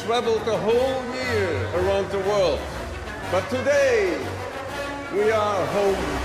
traveled a whole year around the world. But today, we are home